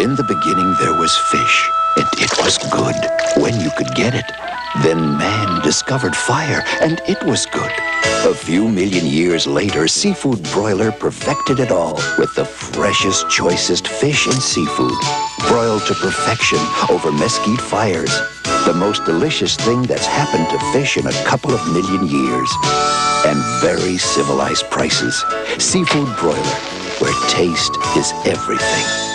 In the beginning there was fish, and it was good when you could get it. Then man discovered fire, and it was good. A few million years later, Seafood Broiler perfected it all with the freshest, choicest fish and seafood, broiled to perfection over mesquite fires. The most delicious thing that's happened to fish in a couple of million years. And very civilized prices. Seafood Broiler, where taste is everything.